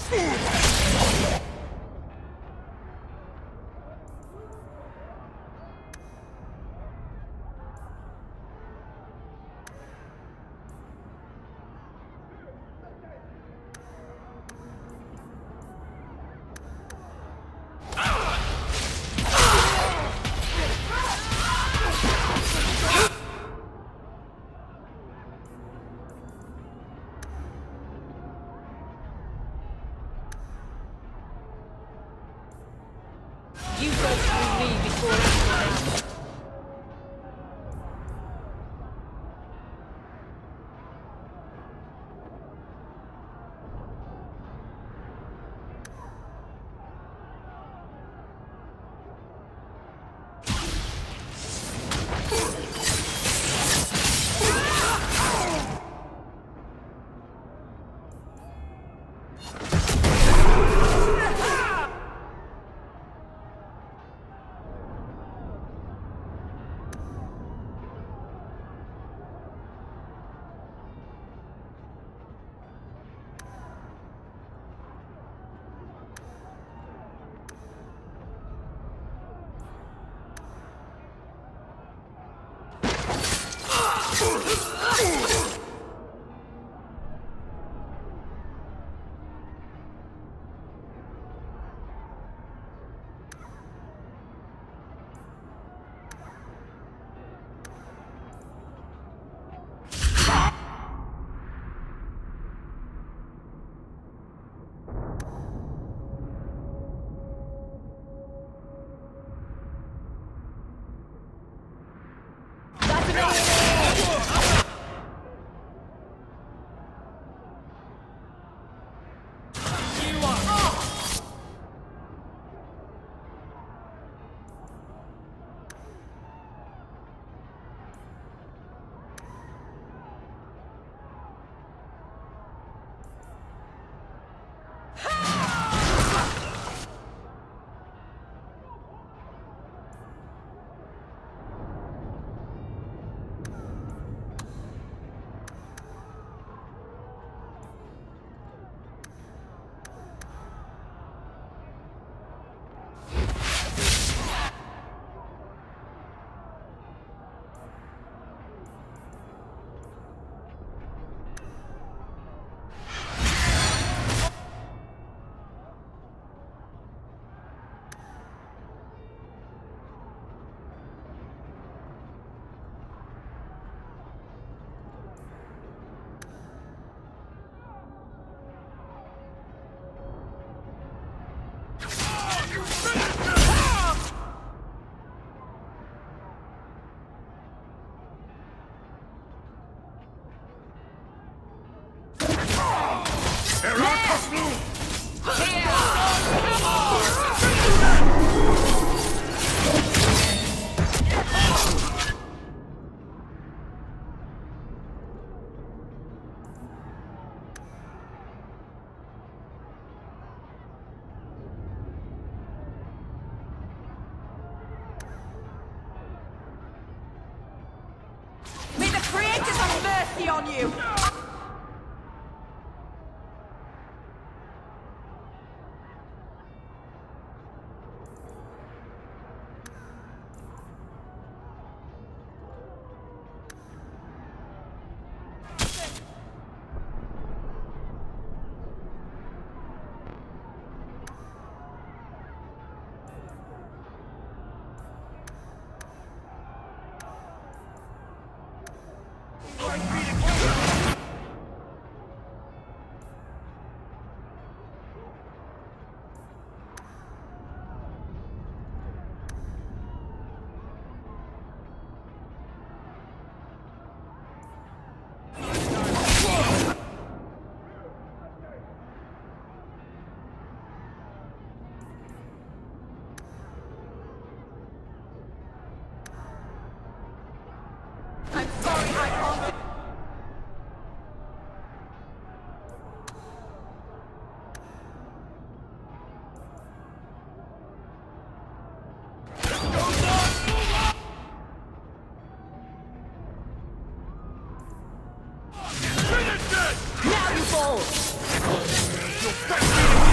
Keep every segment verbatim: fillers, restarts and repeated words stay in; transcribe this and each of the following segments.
You go through me before anyone else. On you! I'm sorry, I can't. Now you fall!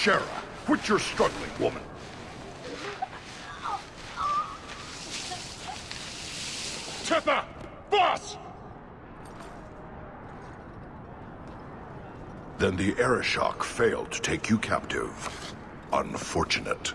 Shara, quit your struggling, woman. Titha! Boss! Then the Arishok failed to take you captive. Unfortunate.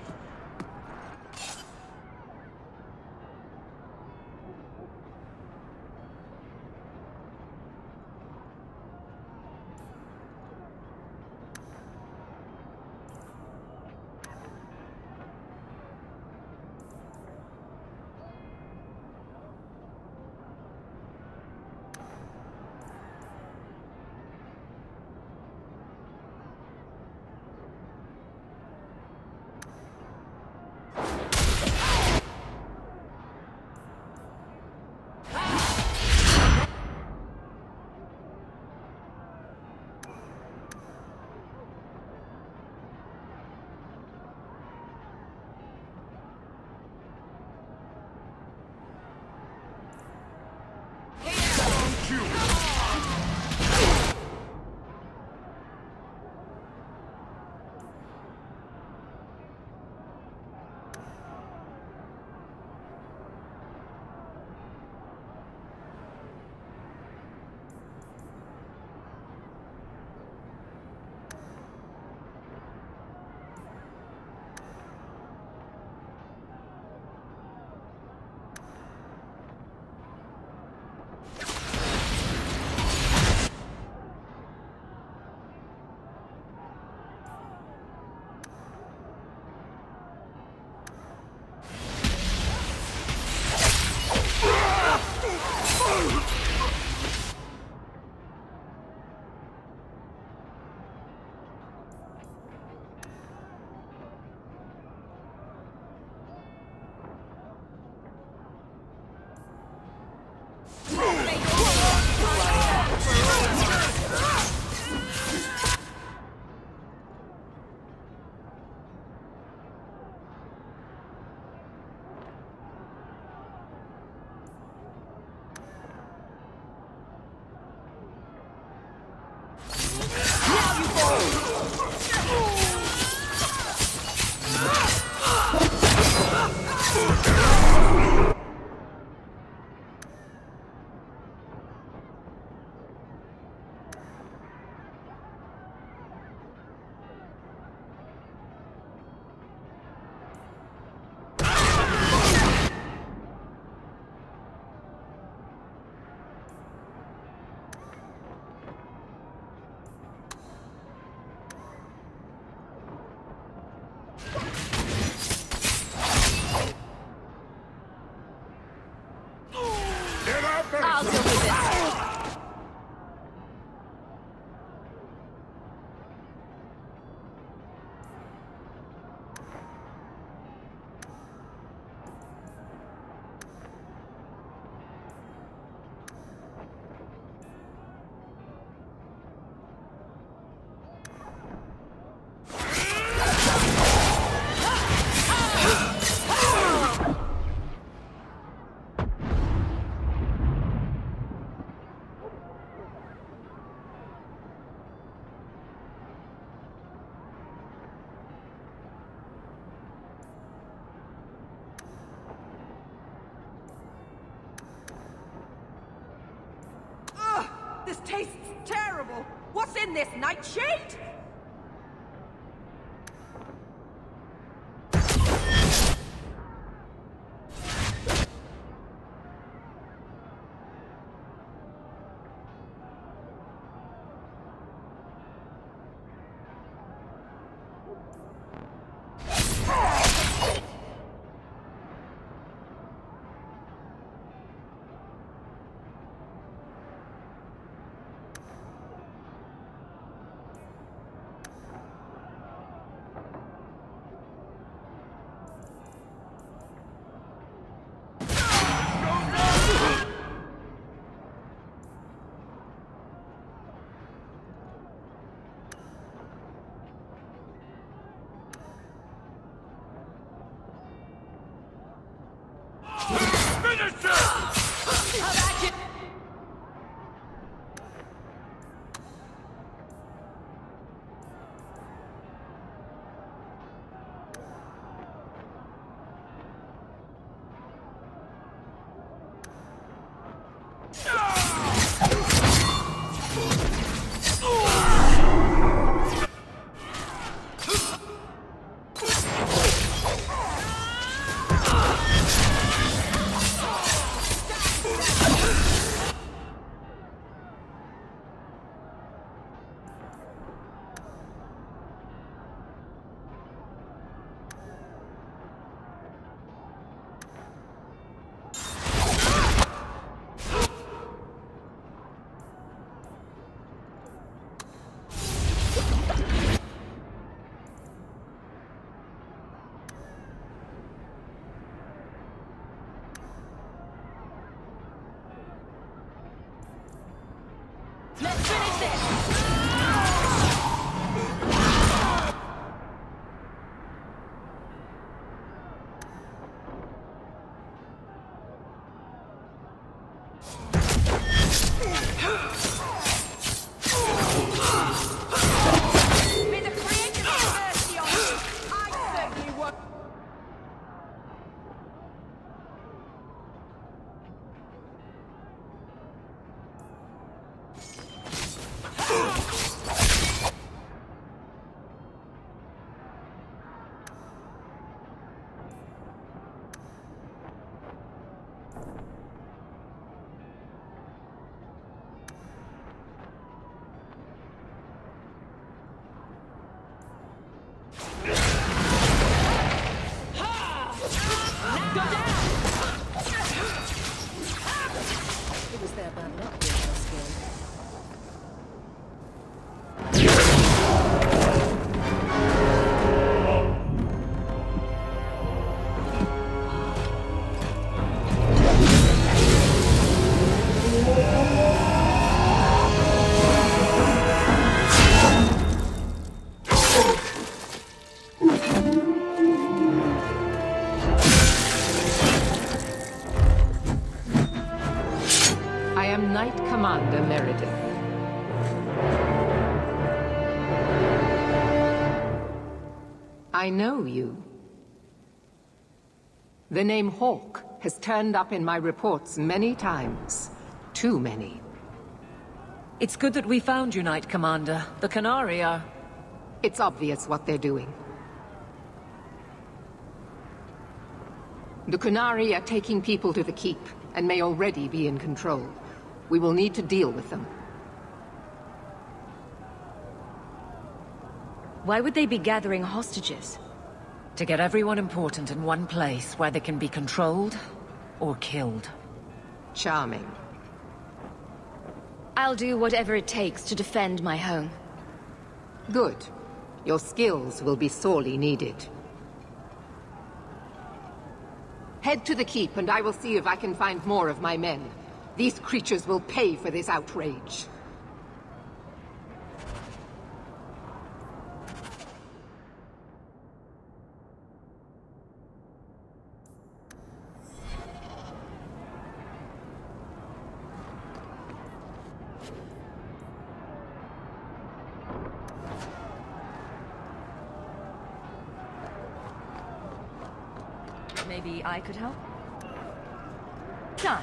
I'll deal with this. This tastes terrible! What's in this, nightshade? Let's finish this! May the creators have mercy on you. I certainly won't. It was their bad luck being so skilled. I am Knight Commander Meredith. I know you. The name Hawke has turned up in my reports many times. Too many. It's good that we found you, Knight Commander. The Qunari are... It's obvious what they're doing. The Qunari are taking people to the Keep, and may already be in control. We will need to deal with them. Why would they be gathering hostages? To get everyone important in one place where they can be controlled or killed. Charming. I'll do whatever it takes to defend my home. Good. Your skills will be sorely needed. Head to the Keep, and I will see if I can find more of my men. These creatures will pay for this outrage. Maybe I could help? Done.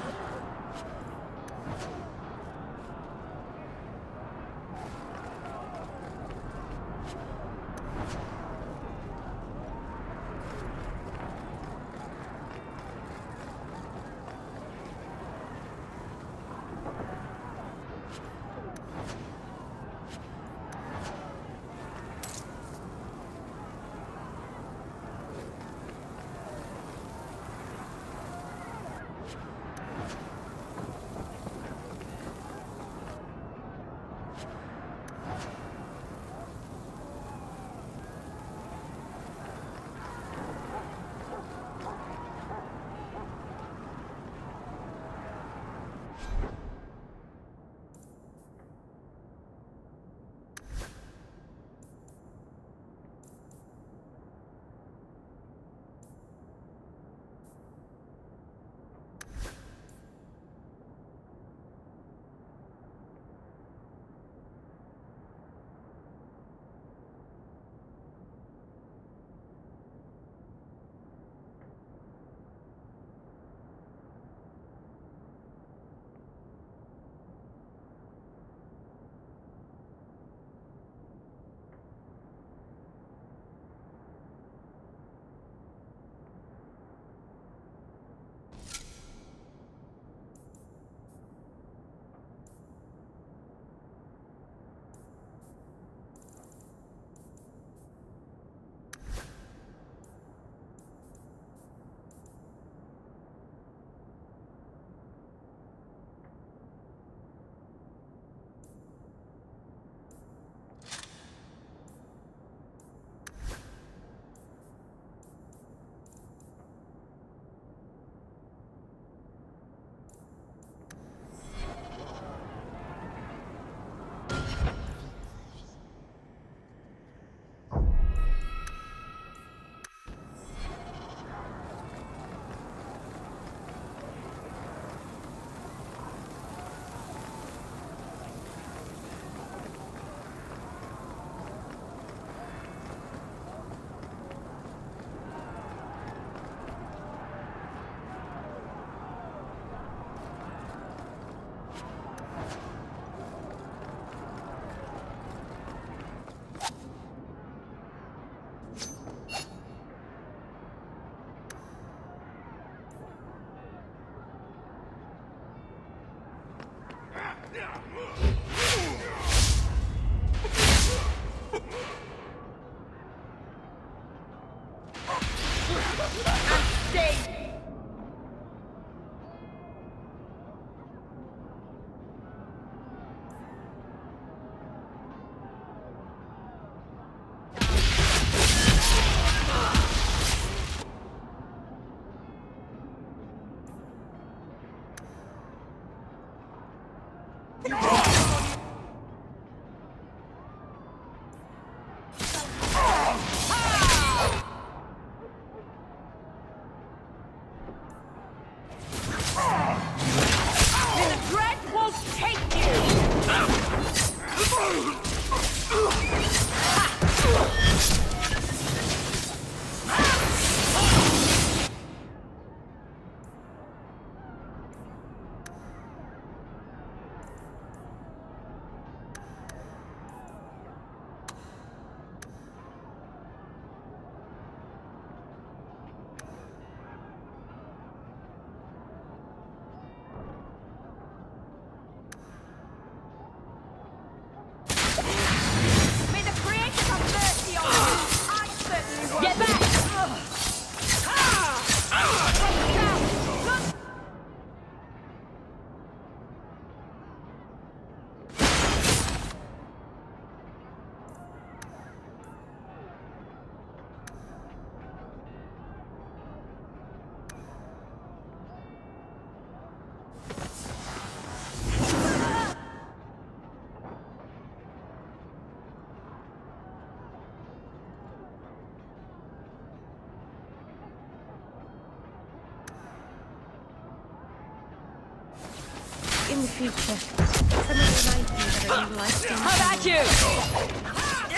future. Someone reminds me that a new life thing. How about you?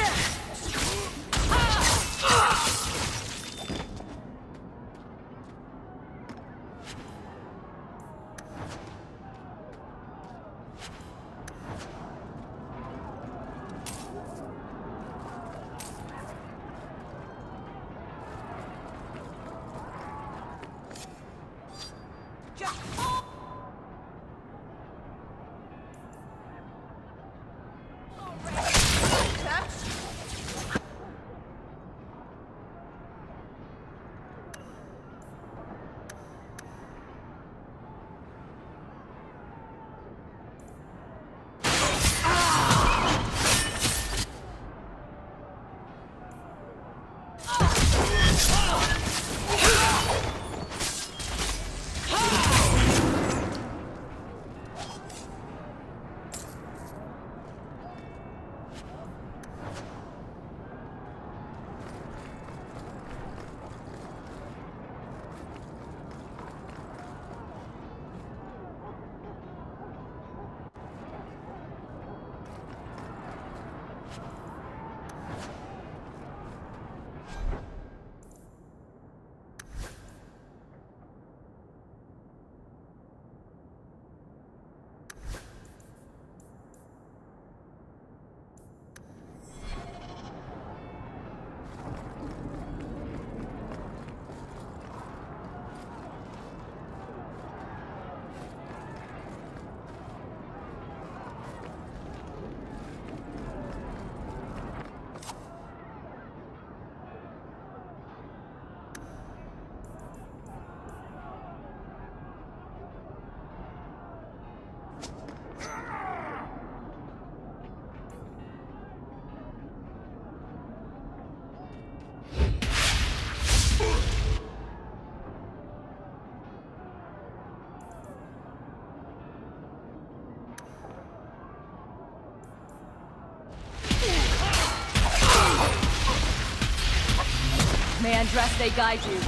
May Andraste guide you.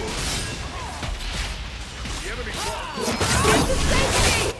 The enemy Get to safety!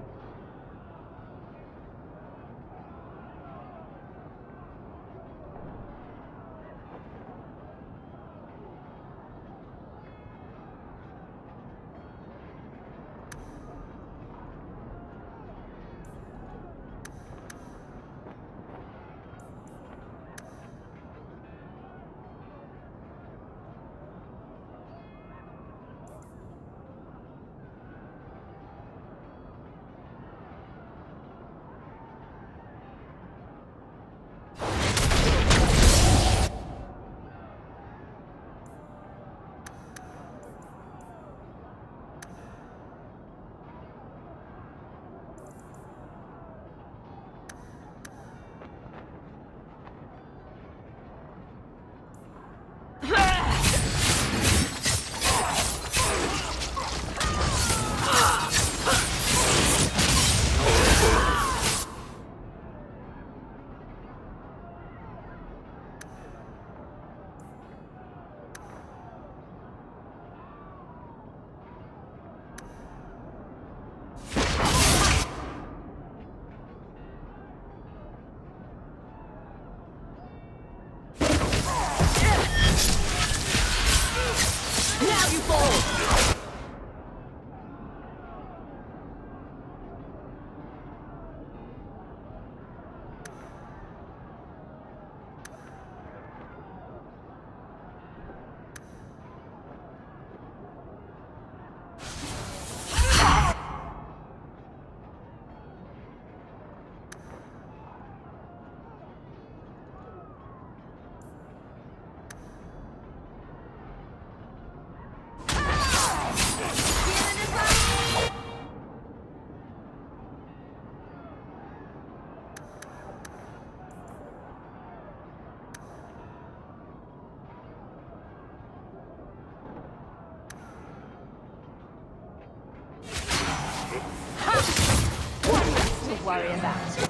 Worry about.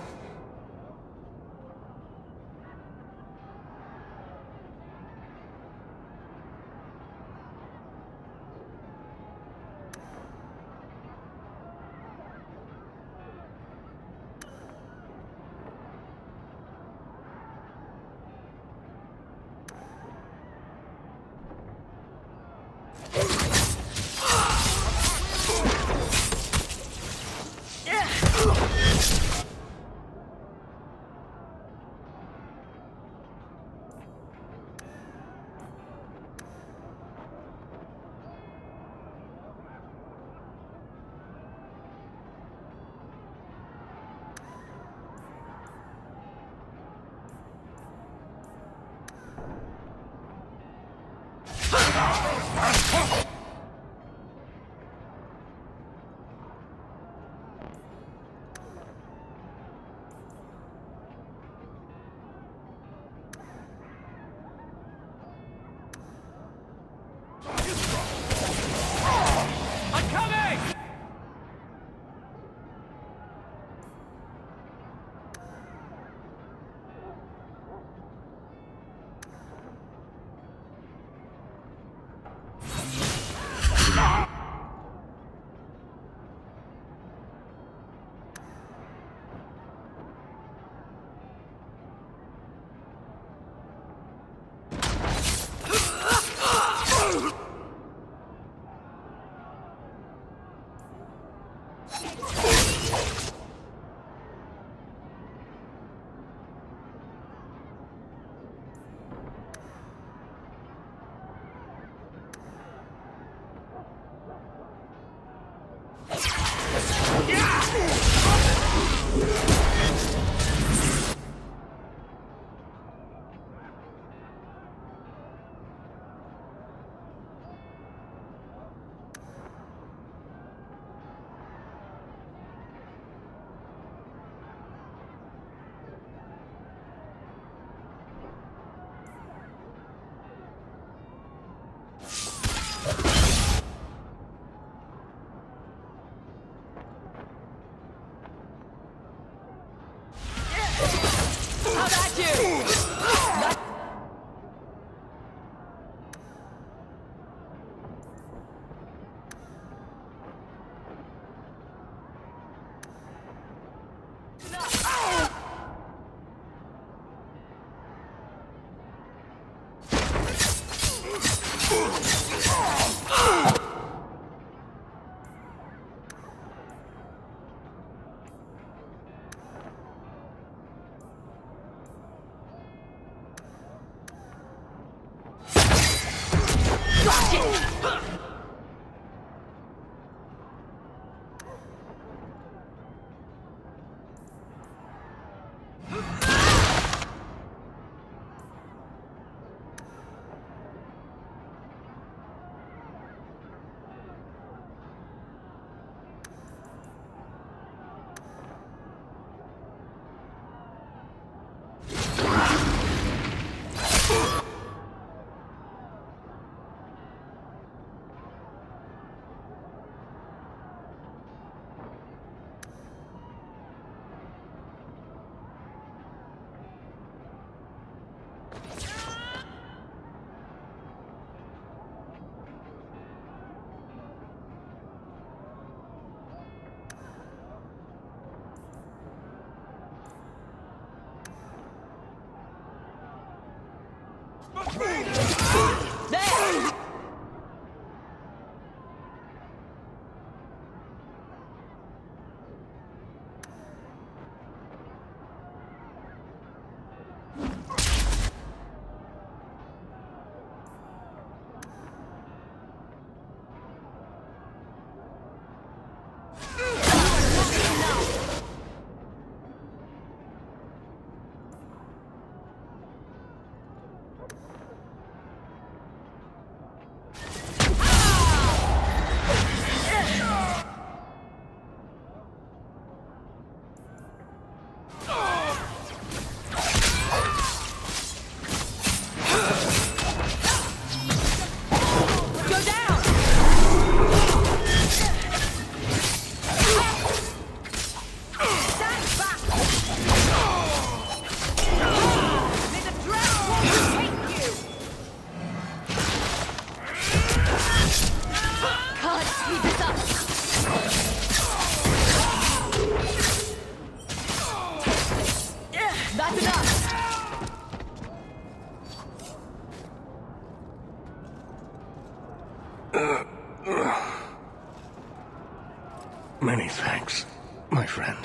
Many thanks, my friend.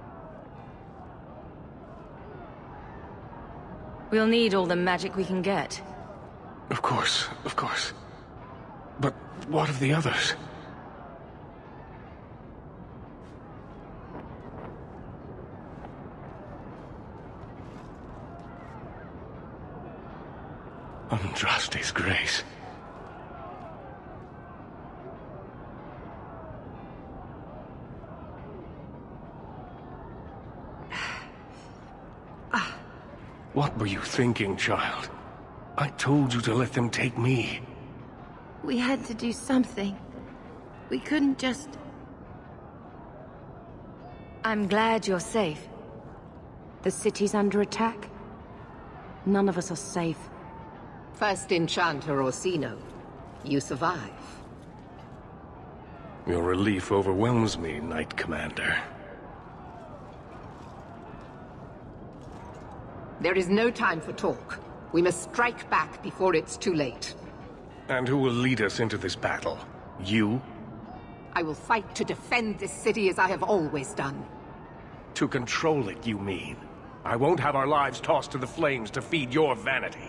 We'll need all the magic we can get. Of course, of course. But what of the others? Andraste's grace. What were you thinking, child? I told you to let them take me. We had to do something. We couldn't just... I'm glad you're safe. The city's under attack. None of us are safe. First Enchanter Orsino, you survive. Your relief overwhelms me, Knight Commander. There is no time for talk. We must strike back before it's too late. And who will lead us into this battle? You? I will fight to defend this city as I have always done. To control it, you mean? I won't have our lives tossed to the flames to feed your vanity.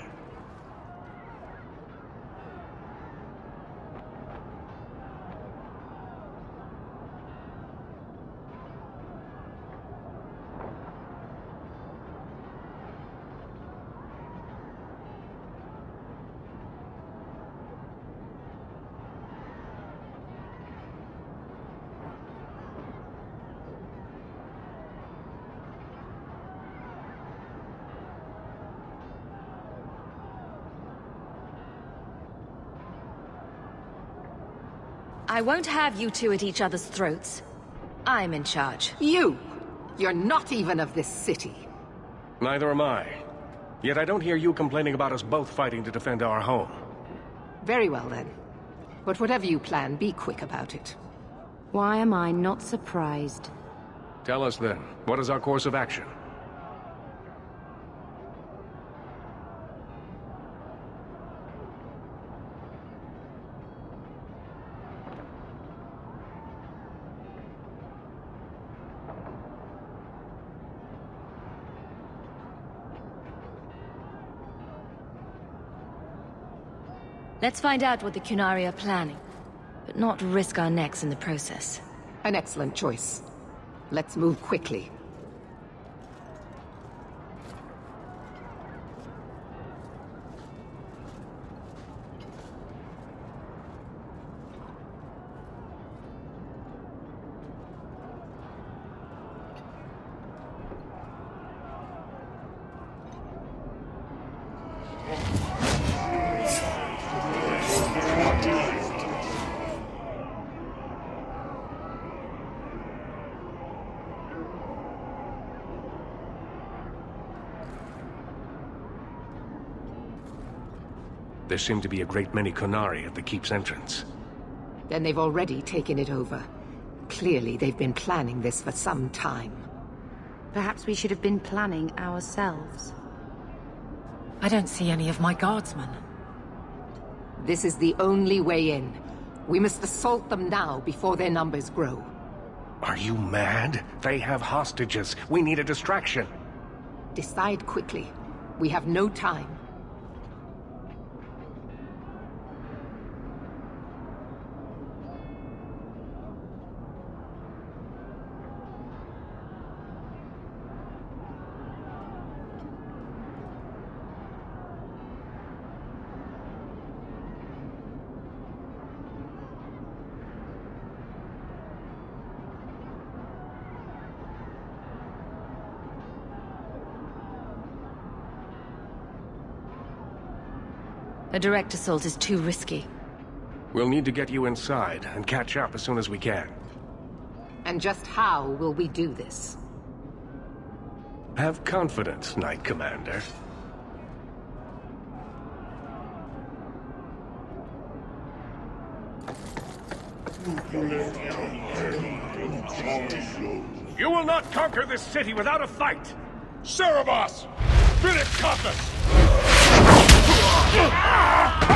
I won't have you two at each other's throats. I'm in charge. You! You're not even of this city. Neither am I. Yet I don't hear you complaining about us both fighting to defend our home. Very well then. But whatever you plan, be quick about it. Why am I not surprised? Tell us then, what is our course of action? Let's find out what the Qunari are planning, but not risk our necks in the process. An excellent choice. Let's move quickly. There seem to be a great many Qunari at the keep's entrance. Then they've already taken it over. Clearly, they've been planning this for some time. Perhaps we should have been planning ourselves. I don't see any of my guardsmen. This is the only way in. We must assault them now before their numbers grow. Are you mad? They have hostages. We need a distraction. Decide quickly. We have no time. A direct assault is too risky. We'll need to get you inside and catch up as soon as we can. And just how will we do this? Have confidence, Knight Commander. You will not conquer this city without a fight! Cerebos! Philip Coptus!